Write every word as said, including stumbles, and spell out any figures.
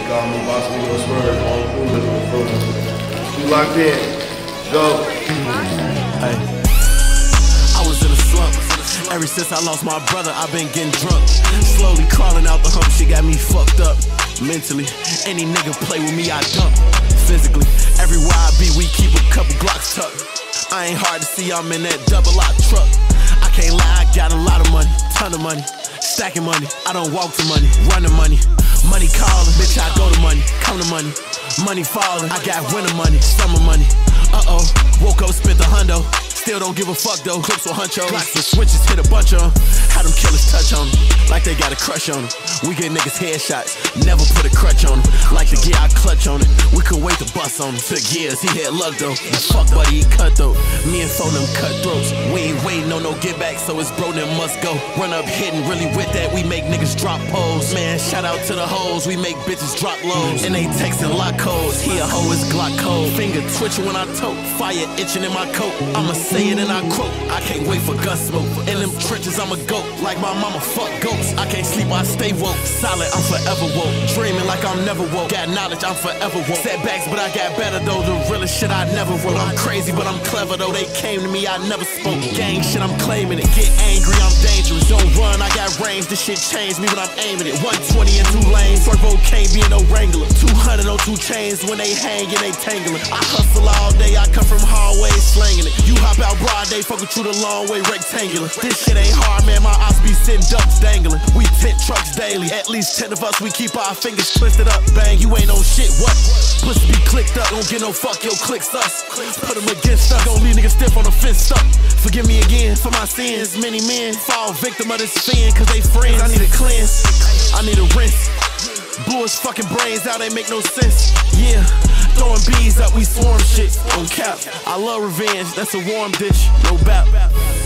Call me Boss Nigga Swerve on Hulu. You locked in. Go. Hey. I was in a slump. Ever since I lost my brother, I've been getting drunk. Slowly crawling out the hump, shit got me fucked up. Mentally, any nigga play with me, I dump. Physically, everywhere I be, we keep a couple Glocks tucked. I ain't hard to see, I'm in that double lock truck. I can't lie, I got a lot of money, ton of money. Stacking money, I don't walk to money, run to money. Money calling, bitch, I go to money, come to money. Money falling, I got winter money, summer money. Uh-oh, woke up, spent the hundo. Still don't give a fuck though, clips with hunchos. Glocks and switches, hit a bunch on them. How them killers touch on them, like they got a crush on them. We get niggas headshots, never put a crutch on them. Like the gear, I clutch on it. We could wait to bust on him. Took years, he had luck though. And fuck buddy, he cut though. Me and phone them cutthroats. We ain't waiting on no get back, so it's bro them must go. Run up hitting, really with that, we make niggas drop poles. Man, shout out to the hoes, we make bitches drop lows. And they texting lock codes, he a hoe is Glock code. Finger twitching when I tote, fire itching in my coat. I'ma say it and I quote, I can't wait for gun smoke. In them trenches I'm a goat, like my mama fuck goats. I can't sleep, I stay woke. Solid, I'm forever woke. Dreaming like I'm never woke. Got knowledge, I'm forever woke. Setbacks, but I got better though. The realest shit I never wrote. I'm crazy, but I'm clever though. They came to me, I never spoke. Gang shit, I'm claiming it. Get angry, I'm dangerous. Don't run, I got range. This shit changed me when I'm aiming it. one twenty in two lanes. Herbo can't be no Wrangler. two hundred on two chains. When they hang and they tangling. I hustle all day, I come from hallways slanging it. You hop out broad day, fucking through the long way rectangular. This shit ain't hard, man. My ops be sitting ducks dangling. We tent trucks daily. At least ten of us, we keep our fingers twisted up. Bang, you ain't on shit, what? Pussy be clicked up. Don't get no fuck, yo, clicks us. Put them against us. Don't leave niggas stiff on the fence stuck. Forgive me again for my sins. Many men fall victim of this fin, cause they friends. I need a cleanse, I need a rinse. Blew his fucking brains out, they make no sense. Yeah, throwing bees up, we swarm shit on cap. I love revenge, that's a warm dish, no bap.